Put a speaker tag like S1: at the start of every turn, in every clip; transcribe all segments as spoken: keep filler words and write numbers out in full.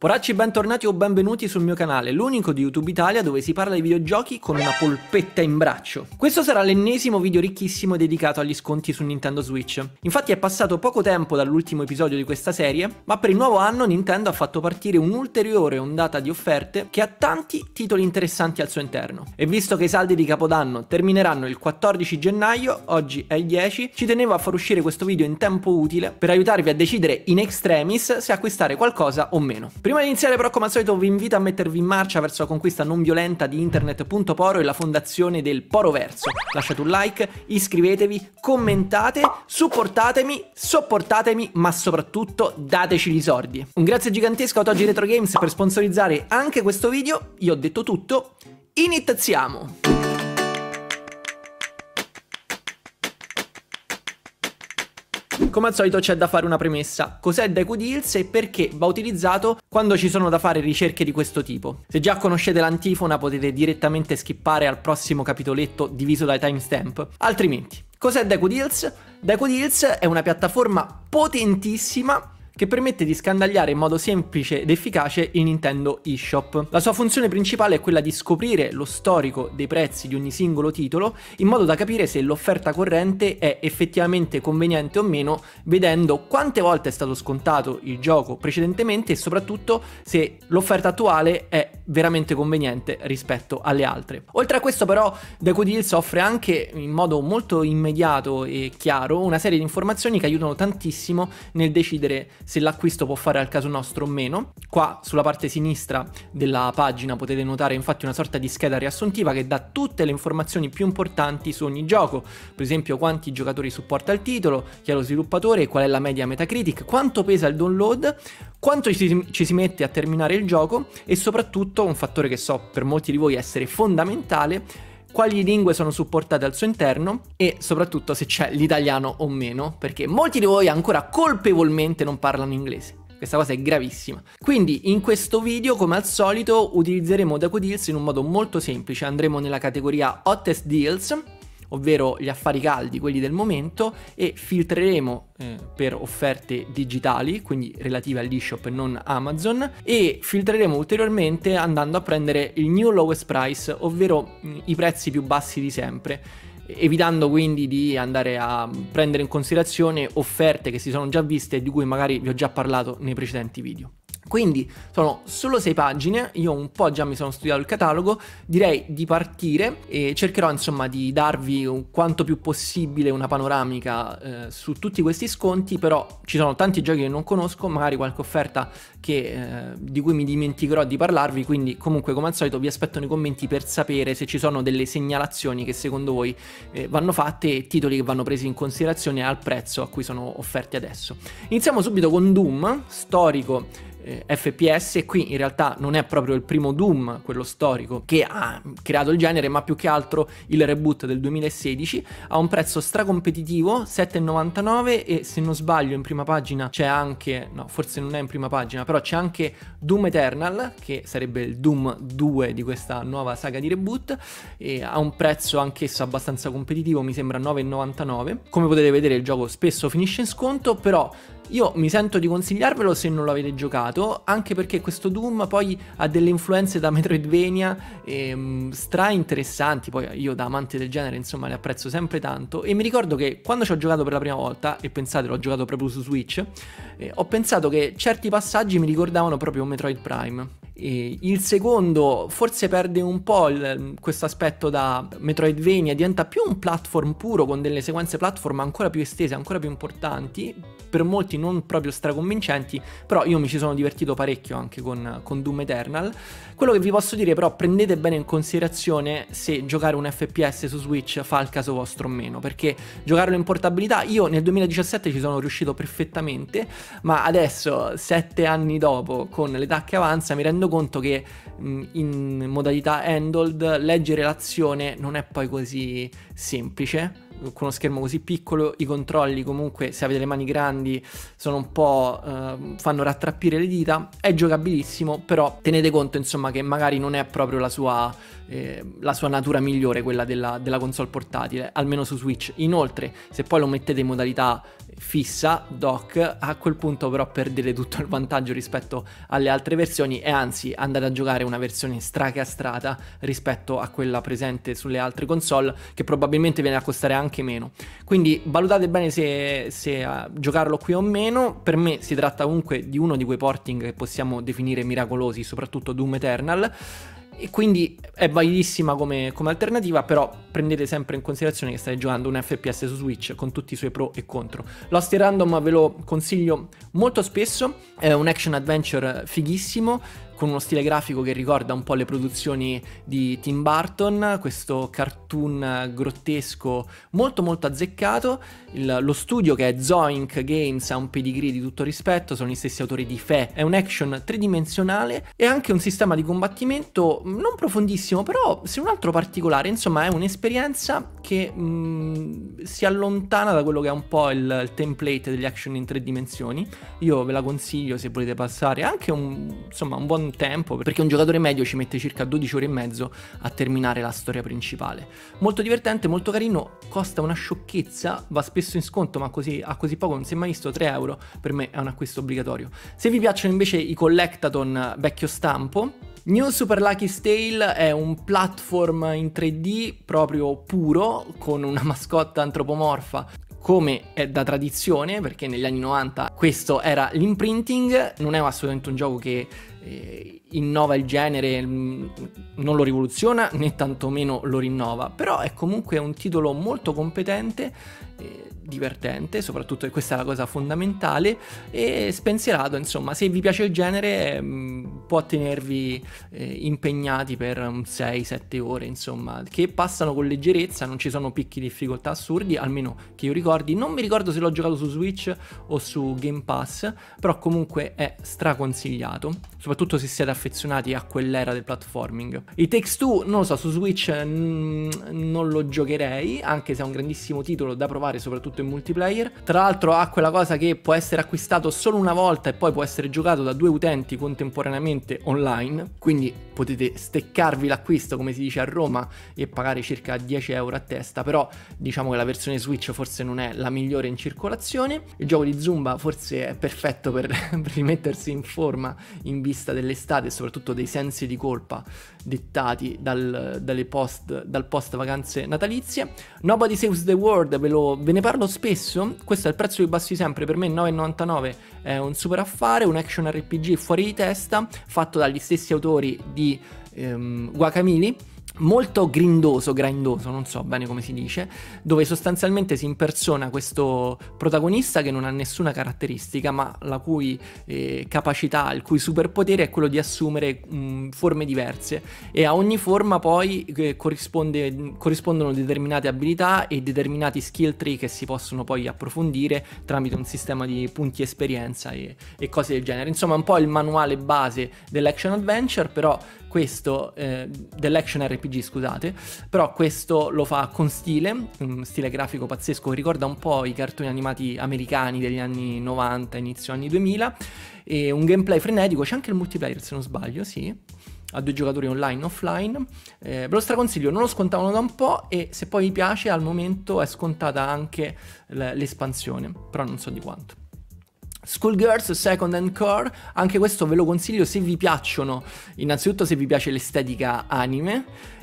S1: Poracci, bentornati o benvenuti sul mio canale, l'unico di YouTube Italia dove si parla di videogiochi con una polpetta in braccio. Questo sarà l'ennesimo video ricchissimo dedicato agli sconti su Nintendo Switch. Infatti è passato poco tempo dall'ultimo episodio di questa serie, ma per il nuovo anno Nintendo ha fatto partire un'ulteriore ondata di offerte che ha tanti titoli interessanti al suo interno. E visto che i saldi di Capodanno termineranno il quattordici gennaio, oggi è il dieci, ci tenevo a far uscire questo video in tempo utile per aiutarvi a decidere in extremis se acquistare qualcosa o meno. Prima di iniziare però, come al solito, vi invito a mettervi in marcia verso la conquista non violenta di internet.poro e la fondazione del Poroverso. Lasciate un like, iscrivetevi, commentate, supportatemi, sopportatemi, ma soprattutto dateci i soldi. Un grazie gigantesco a Otogi Retro Games per sponsorizzare anche questo video. Io ho detto tutto, iniziamo! Come al solito c'è da fare una premessa: cos'è Deku Deals e perché va utilizzato quando ci sono da fare ricerche di questo tipo. Se già conoscete l'antifona potete direttamente skippare al prossimo capitoletto diviso dai timestamp. Altrimenti, cos'è Deku Deals? Deku Deals è una piattaforma potentissima che permette di scandagliare in modo semplice ed efficace il Nintendo eShop. La sua funzione principale è quella di scoprire lo storico dei prezzi di ogni singolo titolo in modo da capire se l'offerta corrente è effettivamente conveniente o meno, vedendo quante volte è stato scontato il gioco precedentemente e soprattutto se l'offerta attuale è veramente conveniente rispetto alle altre. Oltre a questo però Deku Deals offre anche in modo molto immediato e chiaro una serie di informazioni che aiutano tantissimo nel decidere se l'acquisto può fare al caso nostro o meno. Qua sulla parte sinistra della pagina potete notare infatti una sorta di scheda riassuntiva che dà tutte le informazioni più importanti su ogni gioco, per esempio quanti giocatori supporta il titolo, chi è lo sviluppatore, qual è la media Metacritic, quanto pesa il download, quanto ci, ci si mette a terminare il gioco e soprattutto un fattore che so per molti di voi essere fondamentale: quali lingue sono supportate al suo interno e soprattutto se c'è l'italiano o meno, perché molti di voi ancora colpevolmente non parlano inglese. Questa cosa è gravissima. Quindi in questo video, come al solito, utilizzeremo Deku Deals in un modo molto semplice. Andremo nella categoria Hottest Deals, ovvero gli affari caldi, quelli del momento, e filtreremo eh, per offerte digitali, quindi relative all'eShop e non Amazon, e filtreremo ulteriormente andando a prendere il new lowest price, ovvero mh, i prezzi più bassi di sempre, evitando quindi di andare a prendere in considerazione offerte che si sono già viste e di cui magari vi ho già parlato nei precedenti video. Quindi sono solo sei pagine, io un po' già mi sono studiato il catalogo, direi di partire e cercherò insomma di darvi un quanto più possibile una panoramica eh, su tutti questi sconti, però ci sono tanti giochi che non conosco, magari qualche offerta che, eh, di cui mi dimenticherò di parlarvi, quindi comunque come al solito vi aspetto nei commenti per sapere se ci sono delle segnalazioni che secondo voi eh, vanno fatte e titoli che vanno presi in considerazione al prezzo a cui sono offerti adesso. Iniziamo subito con Doom, storico F P S, e qui in realtà non è proprio il primo Doom, quello storico, che ha creato il genere, ma più che altro il reboot del duemilasedici, a un prezzo stracompetitivo, sette e novantanove, e se non sbaglio in prima pagina c'è anche, no forse non è in prima pagina, però c'è anche Doom Eternal, che sarebbe il Doom due di questa nuova saga di reboot, e ha un prezzo anch'esso abbastanza competitivo, mi sembra nove e novantanove. Come potete vedere il gioco spesso finisce in sconto, però io mi sento di consigliarvelo se non lo avete giocato, anche perché questo Doom poi ha delle influenze da Metroidvania ehm, stra interessanti. Poi io da amante del genere insomma le apprezzo sempre tanto, e mi ricordo che quando ci ho giocato per la prima volta, e pensate l'ho giocato proprio su Switch, eh, ho pensato che certi passaggi mi ricordavano proprio Metroid Prime. E il secondo forse perde un po' questo aspetto da Metroidvania, diventa più un platform puro con delle sequenze platform ancora più estese, ancora più importanti, per molti non proprio straconvincenti, però io mi ci sono divertito parecchio anche con, con Doom Eternal. Quello che vi posso dire però, prendete bene in considerazione se giocare un F P S su Switch fa il caso vostro o meno, perché giocarlo in portabilità, io nel duemiladiciassette ci sono riuscito perfettamente, ma adesso sette anni dopo, con l'età che avanza, mi rendo conto che mh, in modalità handheld leggere l'azione non è poi così semplice. Con uno schermo così piccolo i controlli comunque, se avete le mani grandi, sono un po' eh, fanno rattrappire le dita. È giocabilissimo, però tenete conto insomma che magari non è proprio la sua, eh, la sua natura migliore, quella della, della console portatile, almeno su Switch. Inoltre se poi lo mettete in modalità fissa dock, a quel punto però perdete tutto il vantaggio rispetto alle altre versioni e anzi andate a giocare una versione stracastrata rispetto a quella presente sulle altre console, che probabilmente viene a costare anche meno. Quindi valutate bene se, se uh, giocarlo qui o meno. Per me si tratta comunque di uno di quei porting che possiamo definire miracolosi, soprattutto Doom Eternal, e quindi è validissima come, come alternativa, però prendete sempre in considerazione che state giocando un F P S su Switch con tutti i suoi pro e contro. Lost in Random ve lo consiglio molto spesso, è un action adventure fighissimo, con uno stile grafico che ricorda un po' le produzioni di Tim Burton, questo cartoon grottesco molto molto azzeccato. Il, lo studio, che è Zoink Games, ha un pedigree di tutto rispetto, sono gli stessi autori di Fe, è un action tridimensionale e anche un sistema di combattimento non profondissimo, però se un altro particolare, insomma è un'esperienza che mh, si allontana da quello che è un po' il, il template degli action in tre dimensioni. Io ve la consiglio se volete passare anche un, insomma, un buon tempo, perché un giocatore medio ci mette circa dodici ore e mezzo a terminare la storia principale. Molto divertente, molto carino, costa una sciocchezza, va spesso in sconto, ma così, a così poco non si è mai visto. Tre euro per me è un acquisto obbligatorio. Se vi piacciono invece i collectathon vecchio stampo, New Super Lucky's Tale è un platform in tre D proprio puro, con una mascotte antropomorfa come è da tradizione, perché negli anni novanta questo era l'imprinting. Non è assolutamente un gioco che eh, innova il genere, mh, non lo rivoluziona né tantomeno lo rinnova, però è comunque un titolo molto competente, eh, divertente, soprattutto, e questa è la cosa fondamentale, e spensierato. Insomma, se vi piace il genere mh, può tenervi eh, impegnati per un sei sette ore, insomma, che passano con leggerezza, non ci sono picchi di difficoltà assurdi, almeno che io ricordi. Non mi ricordo se l'ho giocato su Switch o su Game Pass, però comunque è straconsigliato, soprattutto se siete affezionati a quell'era del platforming. It Takes Two, non lo so, su Switch mh, non lo giocherei, anche se è un grandissimo titolo da provare, soprattutto in multiplayer. Tra l'altro ha quella cosa che può essere acquistato solo una volta e poi può essere giocato da due utenti contemporaneamente online, quindi potete steccarvi l'acquisto, come si dice a Roma, e pagare circa dieci euro a testa. Però diciamo che la versione Switch forse non è la migliore in circolazione. Il gioco di Zumba forse è perfetto per, per rimettersi in forma in vista dell'estate e soprattutto dei sensi di colpa dettati dal, dalle post, dal post vacanze natalizie. Nobody Saves the World, ve, lo, ve ne parlo spesso, questo è il prezzo di bassi sempre, per me nove e novantanove è un super affare, un action R P G fuori di testa, fatto dagli stessi autori di ehm, Guacamelee. Molto grindoso, grindoso, non so bene come si dice, dove sostanzialmente si impersona questo protagonista che non ha nessuna caratteristica, ma la cui eh, capacità, il cui superpotere è quello di assumere mh, forme diverse, e a ogni forma poi eh, corrisponde, corrispondono determinate abilità e determinati skill tree che si possono poi approfondire tramite un sistema di punti esperienza e, e cose del genere. Insomma, un po' il manuale base dell'action adventure, però questo eh, dell'action R P G, scusate, però questo lo fa con stile, un stile grafico pazzesco che ricorda un po' i cartoni animati americani degli anni novanta, inizio anni duemila, e un gameplay frenetico. C'è anche il multiplayer, se non sbaglio, sì, a due giocatori online e offline. Eh, ve lo straconsiglio, non lo scontavano da un po', e se poi vi piace al momento è scontata anche l'espansione, però non so di quanto. Skullgirls Second Encore, anche questo ve lo consiglio se vi piacciono, innanzitutto se vi piace l'estetica anime,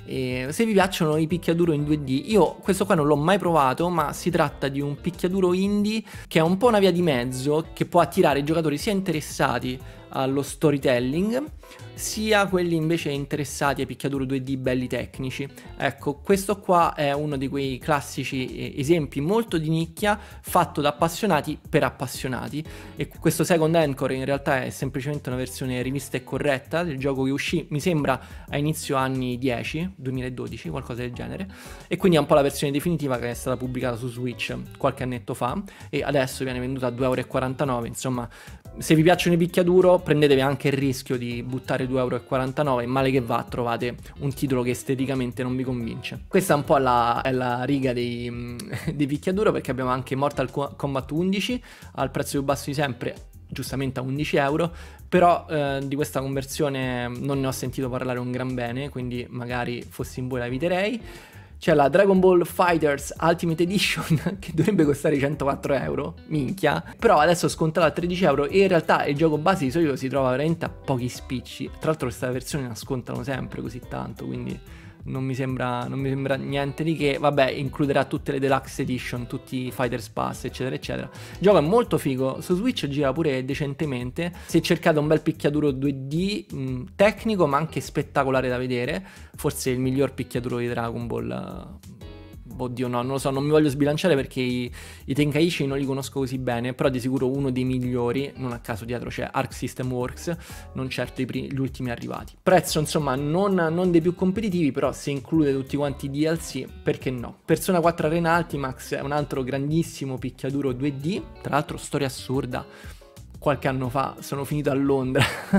S1: e se vi piacciono i picchiaduro in due D. Io questo qua non l'ho mai provato, ma si tratta di un picchiaduro indie che è un po' una via di mezzo, che può attirare i giocatori sia interessati allo storytelling sia quelli invece interessati ai picchiaduro due D belli tecnici. Ecco, questo qua è uno di quei classici esempi molto di nicchia, fatto da appassionati per appassionati, e questo Second Encore in realtà è semplicemente una versione rivista e corretta del gioco che uscì, mi sembra, a inizio anni dieci, duemiladodici, qualcosa del genere, e quindi è un po' la versione definitiva che è stata pubblicata su Switch qualche annetto fa e adesso viene venduta a due euro e quarantanove. Insomma, se vi piacciono i picchiaduro prendetevi anche il rischio di buttare due euro e quarantanove, male che va trovate un titolo che esteticamente non vi convince. Questa è un po' la, è la riga dei, dei picchiaduro, perché abbiamo anche Mortal Kombat undici al prezzo più basso di sempre, giustamente a undici euro, però eh, di questa conversione non ne ho sentito parlare un gran bene, quindi magari fossi in voi la eviterei. c'è la Dragon Ball Fighters Ultimate Edition che dovrebbe costare centoquattro euro, minchia, però adesso è scontato a tredici euro e in realtà il gioco base di solito si trova veramente a pochi spicci. Tra l'altro questa versione la scontano sempre così tanto, quindi non mi sembra, non mi sembra niente di che. Vabbè, includerà tutte le Deluxe Edition, tutti i Fighters Pass, eccetera eccetera. Il gioco è molto figo, su Switch gira pure decentemente. Se cercate un bel picchiaduro due D mh, tecnico ma anche spettacolare da vedere, forse il miglior picchiaduro di Dragon Ball. Oddio no, non lo so, non mi voglio sbilanciare perché i, i Tenkaichi non li conosco così bene, però di sicuro uno dei migliori, non a caso dietro c'è Arc System Works, non certo i primi, gli ultimi arrivati. Prezzo insomma non, non dei più competitivi, però se include tutti quanti i D L C, perché no? Persona quattro Arena Ultimax è un altro grandissimo picchiaduro due D, tra l'altro storia assurda. Qualche anno fa sono finito a Londra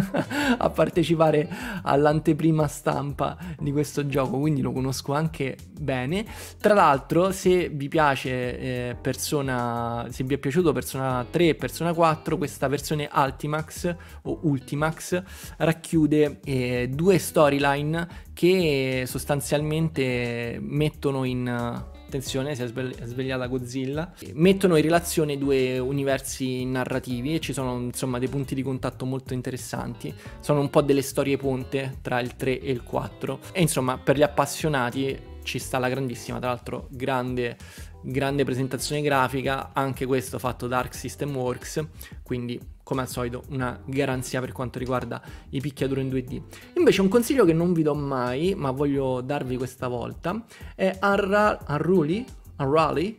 S1: a partecipare all'anteprima stampa di questo gioco, quindi lo conosco anche bene. Tra l'altro, se vi piace eh, Persona, se vi è piaciuto Persona tre e Persona quattro, questa versione Ultimax o Ultimax racchiude eh, due storyline che sostanzialmente mettono in... attenzione, si è svegliata Godzilla, mettono in relazione due universi narrativi e ci sono insomma dei punti di contatto molto interessanti, sono un po' delle storie ponte tra il tre e il quattro e insomma per gli appassionati ci sta la grandissima, tra l'altro grande grande presentazione grafica, anche questo fatto da Arc System Works, quindi come al solito una garanzia per quanto riguarda i picchiaduro in due D. Invece un consiglio che non vi do mai, ma voglio darvi questa volta, è Unruly, Unruly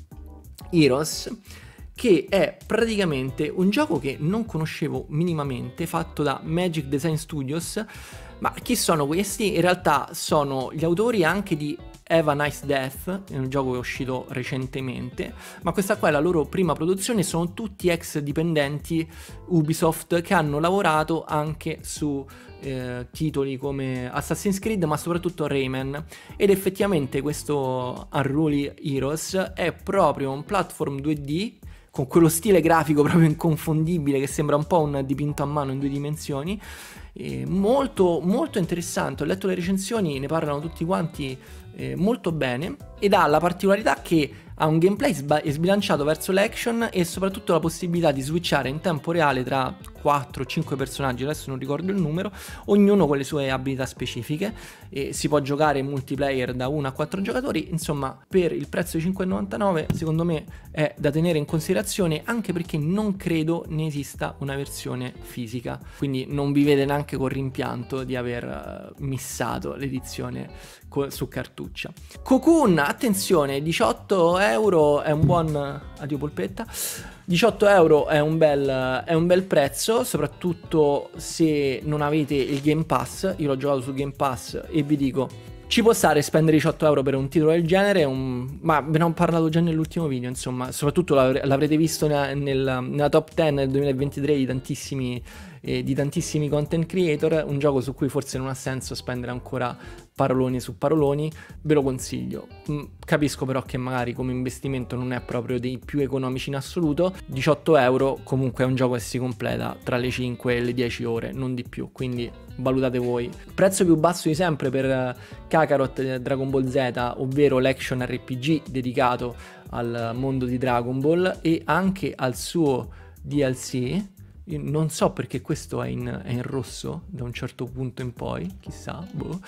S1: Heroes, che è praticamente un gioco che non conoscevo minimamente, fatto da Magic Design Studios. Ma chi sono questi? In realtà sono gli autori anche di Have a Nice Death, è un gioco che è uscito recentemente, ma questa qua è la loro prima produzione, sono tutti ex dipendenti Ubisoft che hanno lavorato anche su eh, titoli come Assassin's Creed, ma soprattutto Rayman, ed effettivamente questo Unruly Heroes è proprio un platform due D con quello stile grafico proprio inconfondibile che sembra un po' un dipinto a mano in due dimensioni. Eh, molto molto interessante, ho letto le recensioni, ne parlano tutti quanti eh, molto bene, ed ha la particolarità che ha un gameplay sba- sbilanciato verso l'action e soprattutto la possibilità di switchare in tempo reale tra quattro o cinque personaggi, adesso non ricordo il numero, ognuno con le sue abilità specifiche, e si può giocare in multiplayer da uno a quattro giocatori. Insomma, per il prezzo di cinque e novantanove secondo me è da tenere in considerazione, anche perché non credo ne esista una versione fisica, quindi non vi vede neanche con rimpianto di aver uh, missato l'edizione co- su cartuccia. Cocoon, attenzione, diciotto euro è un buon... addio polpetta. diciotto euro è un, bel, è un bel prezzo, soprattutto se non avete il Game Pass. Io l'ho giocato su Game Pass e vi dico, ci può stare spendere diciotto euro per un titolo del genere, un... ma ve ne ho parlato già nell'ultimo video, insomma, soprattutto l'avre- l'avrete visto nella, nella, nella top dieci del duemilaventitré di tantissimi, eh, di tantissimi content creator, un gioco su cui forse non ha senso spendere ancora paroloni su paroloni, ve lo consiglio. Mm, capisco però che magari come investimento non è proprio dei più economici in assoluto, diciotto euro comunque è un gioco che si completa tra le cinque e le dieci ore, non di più, quindi valutate voi. Prezzo più basso di sempre per Kakarot Dragon Ball Z, ovvero l'action R P G dedicato al mondo di Dragon Ball e anche al suo D L C. Io non so perché questo è in, è in rosso da un certo punto in poi, chissà, boh.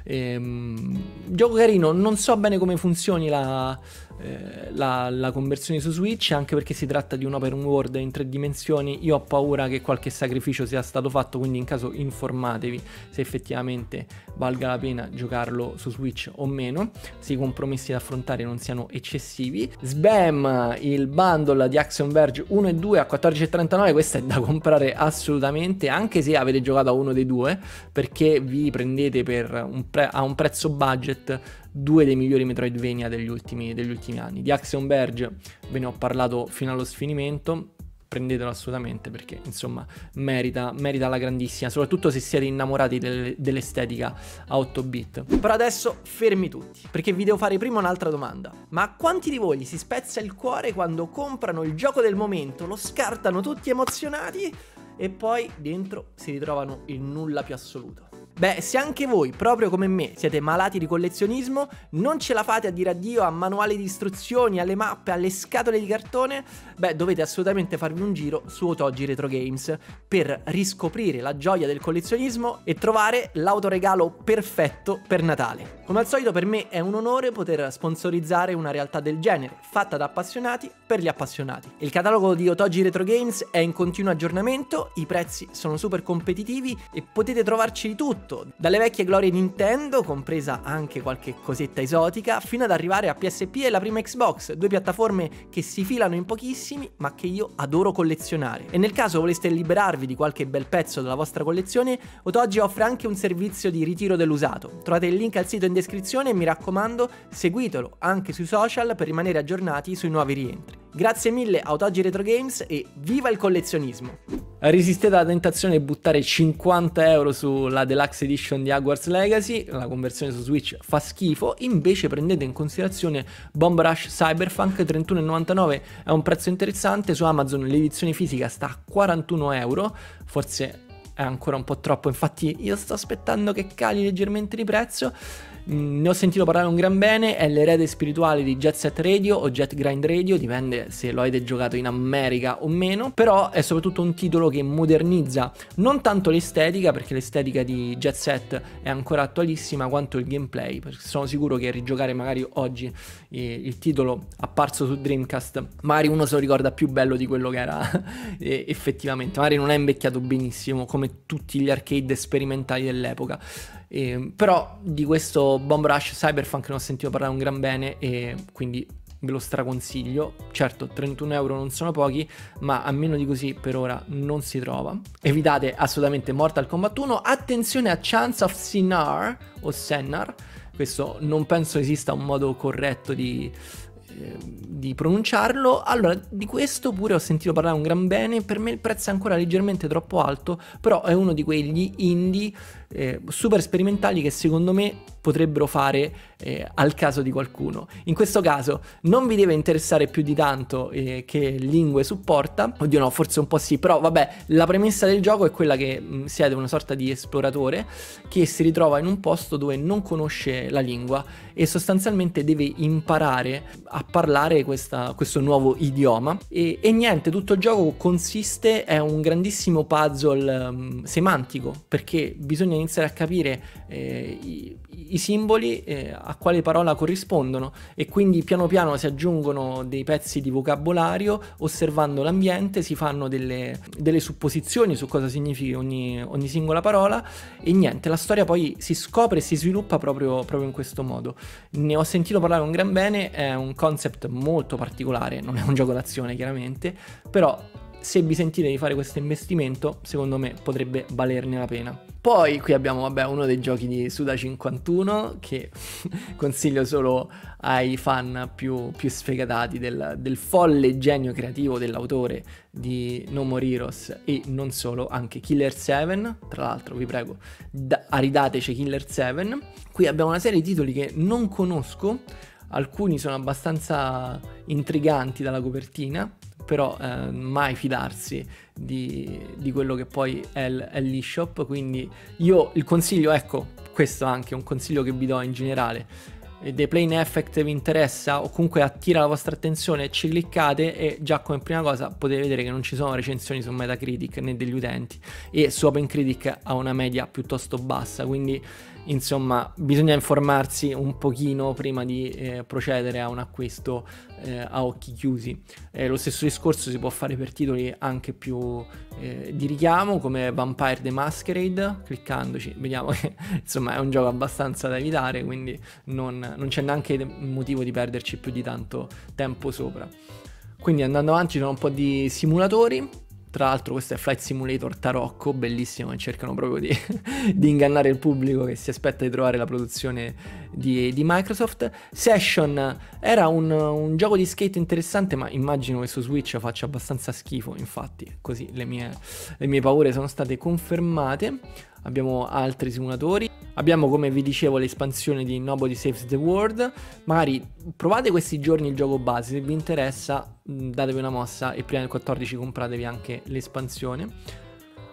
S1: Ehm, gioco carino, non so bene come funzioni la, eh, la, la conversione su Switch, anche perché si tratta di un open world in tre dimensioni. Io ho paura che qualche sacrificio sia stato fatto, quindi in caso informatevi se effettivamente valga la pena giocarlo su Switch o meno, se i compromessi da affrontare non siano eccessivi. Sbam, il bundle di Axiom Verge uno e due a quattordici e trentanove, questo è da comprare assolutamente, anche se avete giocato a uno dei due, perché vi prendete per un pre- a un prezzo budget due dei migliori Metroidvania degli ultimi, degli ultimi anni. Di Axiom Verge ve ne ho parlato fino allo sfinimento, prendetelo assolutamente perché insomma merita, merita la grandissima, soprattutto se siete innamorati del, dell'estetica a otto bit. Però adesso fermi tutti, perché vi devo fare prima un'altra domanda. Ma a quanti di voi gli si spezza il cuore quando comprano il gioco del momento, lo scartano tutti emozionati e poi dentro si ritrovano il nulla più assoluto? Beh, se anche voi, proprio come me, siete malati di collezionismo, non ce la fate a dire addio a manuali di istruzioni, alle mappe, alle scatole di cartone, beh, dovete assolutamente farvi un giro su Otogi Retro Games per riscoprire la gioia del collezionismo e trovare l'autoregalo perfetto per Natale. Come al solito per me è un onore poter sponsorizzare una realtà del genere, fatta da appassionati per gli appassionati. Il catalogo di Otogi Retro Games è in continuo aggiornamento, i prezzi sono super competitivi e potete trovarci di tutto, dalle vecchie glorie Nintendo, compresa anche qualche cosetta esotica, fino ad arrivare a P S P e la prima Xbox, due piattaforme che si filano in pochissimi ma che io adoro collezionare. E nel caso voleste liberarvi di qualche bel pezzo della vostra collezione, Otogi offre anche un servizio di ritiro dell'usato. Trovate il link al sito in descrizione e mi raccomando, seguitelo anche sui social per rimanere aggiornati sui nuovi rientri. Grazie mille a Otogi Retro Games e viva il collezionismo! Resistete alla tentazione di buttare cinquanta euro sulla Deluxe Edition di Hogwarts Legacy, la conversione su Switch fa schifo, invece prendete in considerazione Bomb Rush Cyberpunk, trentuno e novantanove è un prezzo interessante, su Amazon l'edizione fisica sta a quarantuno euro, forse è ancora un po' troppo, infatti io sto aspettando che cali leggermente di prezzo. Ne ho sentito parlare un gran bene, è l'erede spirituale di Jet Set Radio o Jet Grind Radio, dipende se lo avete giocato in America o meno, però è soprattutto un titolo che modernizza non tanto l'estetica, perché l'estetica di Jet Set è ancora attualissima, quanto il gameplay, perché sono sicuro che rigiocare magari oggi eh, il titolo apparso su Dreamcast, magari uno se lo ricorda più bello di quello che era eh, effettivamente, magari non è invecchiato benissimo come tutti gli arcade sperimentali dell'epoca. Eh, però di questo Bomb Rush Cyberpunk ne ho sentito parlare un gran bene e quindi ve lo straconsiglio. Certo, trentuno euro non sono pochi, ma a meno di così per ora non si trova. Evitate assolutamente Mortal Kombat uno. Attenzione a Chance of Sinar o Sennar, questo non penso esista un modo corretto di di pronunciarlo. Allora, di questo pure ho sentito parlare un gran bene, per me il prezzo è ancora leggermente troppo alto, però è uno di quegli indie eh, super sperimentali che secondo me potrebbero fare eh, al caso di qualcuno. In questo caso non vi deve interessare più di tanto eh, che lingue supporta, oddio no, forse un po' sì, però vabbè, la premessa del gioco è quella che mh, siete una sorta di esploratore che si ritrova in un posto dove non conosce la lingua e sostanzialmente deve imparare a parlare questa, questo nuovo idioma e, e niente, tutto il gioco consiste, è un grandissimo puzzle um, semantico, perché bisogna iniziare a capire eh, i, i simboli eh, a quale parola corrispondono e quindi piano piano si aggiungono dei pezzi di vocabolario, osservando l'ambiente si fanno delle, delle supposizioni su cosa significhi ogni, ogni singola parola e niente, la storia poi si scopre e si sviluppa proprio, proprio in questo modo. Ne ho sentito parlare un gran bene, è un concept molto particolare, non è un gioco d'azione chiaramente, però se vi sentite di fare questo investimento, secondo me potrebbe valerne la pena. Poi qui abbiamo vabbè uno dei giochi di Suda cinquantuno che consiglio solo ai fan più, più sfegatati del, del folle genio creativo dell'autore di No More Heroes e non solo, anche Killer sette. Tra l'altro vi prego, da, aridateci Killer sette. Qui abbiamo una serie di titoli che non conosco, alcuni sono abbastanza intriganti dalla copertina, però eh, mai fidarsi di, di quello che poi è l'eShop, quindi io il consiglio, ecco, questo anche è un consiglio che vi do in generale, The Plane Effect vi interessa o comunque attira la vostra attenzione, ci cliccate e già come prima cosa potete vedere che non ci sono recensioni su Metacritic né degli utenti e su OpenCritic ha una media piuttosto bassa, quindi insomma bisogna informarsi un pochino prima di eh, procedere a un acquisto eh, a occhi chiusi. Eh, lo stesso discorso si può fare per titoli anche più eh, di richiamo come Vampire the Masquerade, cliccandoci vediamo che insomma è un gioco abbastanza da evitare, quindi non, non c'è neanche motivo di perderci più di tanto tempo sopra. Quindi andando avanti ci sono un po' di simulatori. Tra l'altro questo è Flight Simulator Tarocco, bellissimo, e cercano proprio di, di ingannare il pubblico che si aspetta di trovare la produzione di, di Microsoft. Session era un, un gioco di skate interessante, ma immagino che su Switch faccia abbastanza schifo, infatti così le mie, le mie paure sono state confermate. Abbiamo altri simulatori, abbiamo come vi dicevo l'espansione di Nobody Saves the World, magari provate questi giorni il gioco base, se vi interessa datevi una mossa e prima del quattordici compratevi anche l'espansione.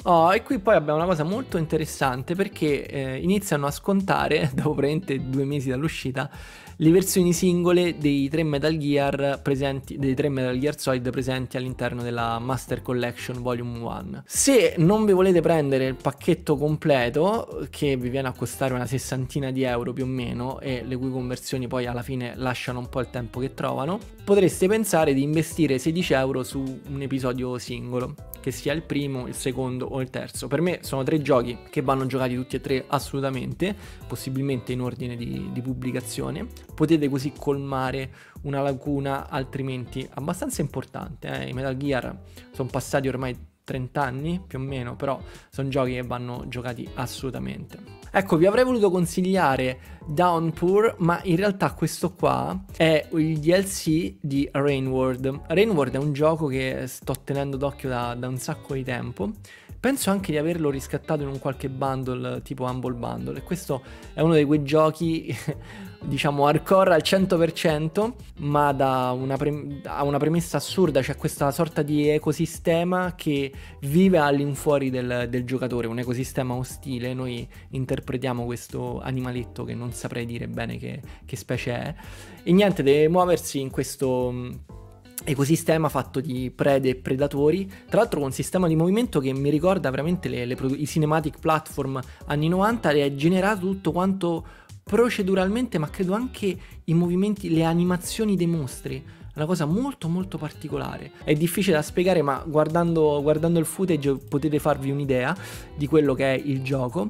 S1: Oh, e qui poi abbiamo una cosa molto interessante perché eh, iniziano a scontare, dopo praticamente due mesi dall'uscita, le versioni singole dei tre Metal Gear presenti, dei tre Metal Gear Solid presenti all'interno della Master Collection Volume uno. Se non vi volete prendere il pacchetto completo, che vi viene a costare una sessantina di euro più o meno, e le cui conversioni poi alla fine lasciano un po' il tempo che trovano, potreste pensare di investire sedici euro su un episodio singolo, che sia il primo, il secondo o il terzo. Per me sono tre giochi che vanno giocati tutti e tre assolutamente, possibilmente in ordine di, di pubblicazione. Potete così colmare una lacuna altrimenti abbastanza importante. Eh? I Metal Gear sono passati ormai trenta anni più o meno, però sono giochi che vanno giocati assolutamente. Ecco, vi avrei voluto consigliare Downpour, ma in realtà questo qua è il D L C di Rainworld. Rainworld è un gioco che sto tenendo d'occhio da, da un sacco di tempo. Penso anche di averlo riscattato in un qualche bundle tipo Humble Bundle, e questo è uno di quei giochi diciamo hardcore al cento per cento, ma da una, pre- ha una premessa assurda. C'è questa sorta di ecosistema che vive all'infuori del, del giocatore, un ecosistema ostile. Noi interpretiamo questo animaletto che non saprei dire bene che, che specie è, e niente, deve muoversi in questo ecosistema fatto di prede e predatori, tra l'altro con un sistema di movimento che mi ricorda veramente le, le produ- i cinematic platform anni novanta, e è generato tutto quanto proceduralmente, ma credo anche i movimenti, le animazioni dei mostri. È una cosa molto molto particolare, è difficile da spiegare, ma guardando, guardando il footage potete farvi un'idea di quello che è il gioco.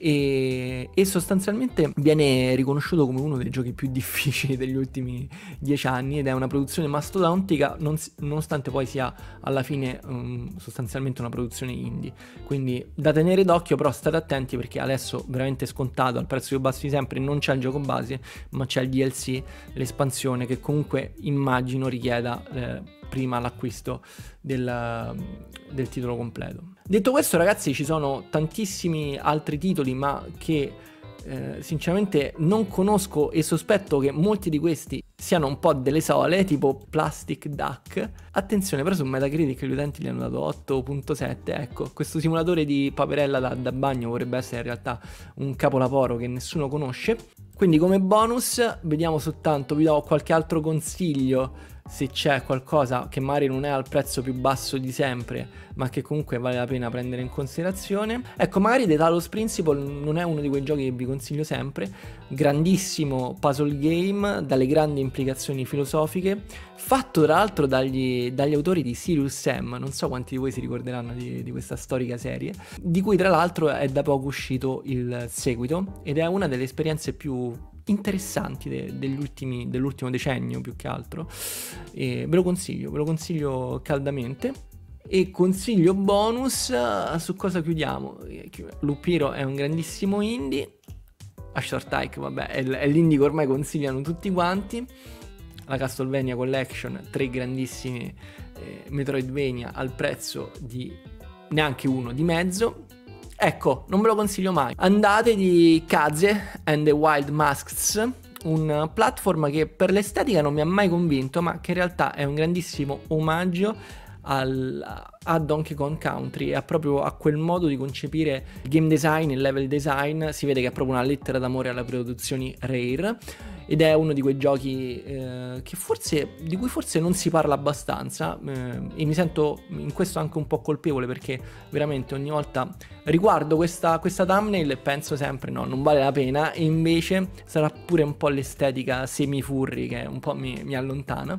S1: E, e sostanzialmente viene riconosciuto come uno dei giochi più difficili degli ultimi dieci anni, ed è una produzione mastodontica, non, nonostante poi sia alla fine um, sostanzialmente una produzione indie, quindi da tenere d'occhio. Però state attenti perché adesso veramente scontato al prezzo più basso di sempre non c'è il gioco base, ma c'è il D L C, l'espansione, che comunque immagino richieda eh, prima l'acquisto del, del titolo completo. Detto questo, ragazzi, ci sono tantissimi altri titoli, ma che eh, sinceramente non conosco, e sospetto che molti di questi siano un po' delle sole, tipo Plastic Duck. Attenzione, però su Metacritic gli utenti gli hanno dato otto virgola sette. Ecco, questo simulatore di paperella da, da bagno vorrebbe essere in realtà un capolavoro che nessuno conosce. Quindi come bonus vediamo soltanto, vi do qualche altro consiglio se c'è qualcosa che magari non è al prezzo più basso di sempre, ma che comunque vale la pena prendere in considerazione. Ecco, magari The Talos Principle non è uno di quei giochi che vi consiglio sempre. Grandissimo puzzle game dalle grandi implicazioni filosofiche, fatto tra l'altro dagli, dagli autori di Serious Sam. Non so quanti di voi si ricorderanno di, di questa storica serie, di cui tra l'altro è da poco uscito il seguito, ed è una delle esperienze più interessanti de- degli ultimi, dell'ultimo decennio più che altro, e ve lo consiglio, ve lo consiglio caldamente. E consiglio bonus, su cosa chiudiamo? Loop Hero è un grandissimo indie. A Short Hike, vabbè, è, è l'indie che ormai consigliano tutti quanti. La Castlevania Collection, tre grandissimi eh, Metroidvania al prezzo di neanche uno di mezzo. Ecco, non ve lo consiglio mai. Andate di Kaze and the Wild Masks, un platform che per l'estetica non mi ha mai convinto, ma che in realtà è un grandissimo omaggio al, a Donkey Kong Country, e a proprio a quel modo di concepire il game design, il level design. Si vede che è proprio una lettera d'amore alle produzioni Rare, ed è uno di quei giochi eh, che forse, di cui forse non si parla abbastanza, eh, e mi sento in questo anche un po' colpevole, perché veramente ogni volta riguardo questa, questa thumbnail e penso sempre no, non vale la pena, e invece sarà pure un po' l'estetica semi-furry che un po' mi, mi allontana.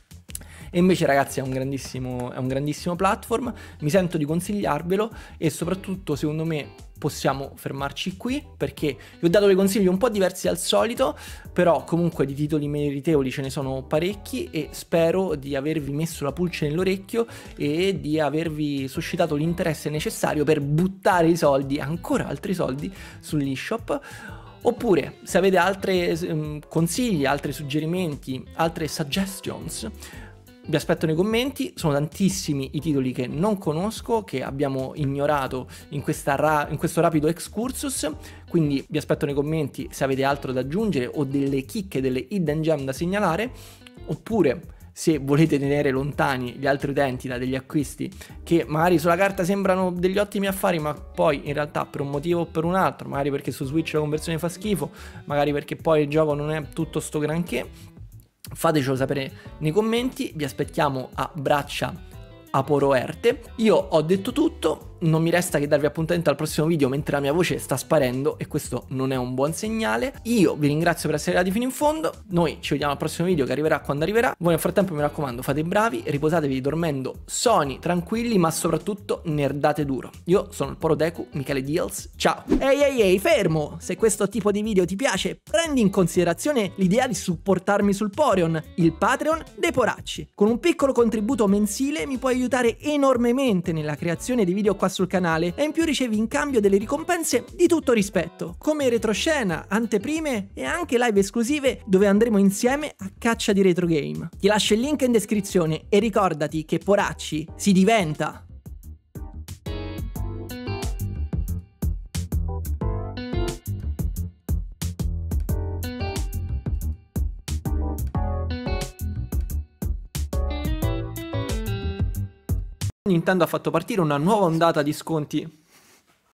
S1: E invece, ragazzi, è un grandissimo, è un grandissimo platform, mi sento di consigliarvelo, e soprattutto secondo me possiamo fermarci qui, perché vi ho dato dei consigli un po' diversi dal solito, però comunque di titoli meritevoli ce ne sono parecchi, e spero di avervi messo la pulce nell'orecchio e di avervi suscitato l'interesse necessario per buttare i soldi, ancora altri soldi, sull'eShop. Oppure, se avete altri um, consigli, altri suggerimenti, altre suggestions, vi aspetto nei commenti. Sono tantissimi i titoli che non conosco, che abbiamo ignorato in, questa ra- in questo rapido excursus, quindi vi aspetto nei commenti se avete altro da aggiungere o delle chicche, delle hidden gem da segnalare. Oppure se volete tenere lontani gli altri utenti da degli acquisti che magari sulla carta sembrano degli ottimi affari, ma poi in realtà per un motivo o per un altro, magari perché su Switch la conversione fa schifo, magari perché poi il gioco non è tutto sto granché, fatecelo sapere nei commenti. Vi aspettiamo a braccia aporoerte. Io ho detto tutto, non mi resta che darvi appuntamento al prossimo video, mentre la mia voce sta sparendo e questo non è un buon segnale. Io vi ringrazio per essere arrivati fino in fondo, noi ci vediamo al prossimo video che arriverà quando arriverà. Voi nel frattempo mi raccomando, fate i bravi, riposatevi dormendo soni, tranquilli, ma soprattutto nerdate duro. Io sono il Porodeku, Michele Deals, ciao! Ehi ehi ehi, fermo! Se questo tipo di video ti piace, prendi in considerazione l'idea di supportarmi sul Poreon, il Patreon dei Poracci. Con un piccolo contributo mensile mi puoi aiutare enormemente nella creazione di video qua sul canale e in più ricevi in cambio delle ricompense di tutto rispetto, come retroscena, anteprime e anche live esclusive dove andremo insieme a caccia di retro game. Ti lascio il link in descrizione e ricordati che Poracci si diventa! Nintendo ha fatto partire una nuova ondata di sconti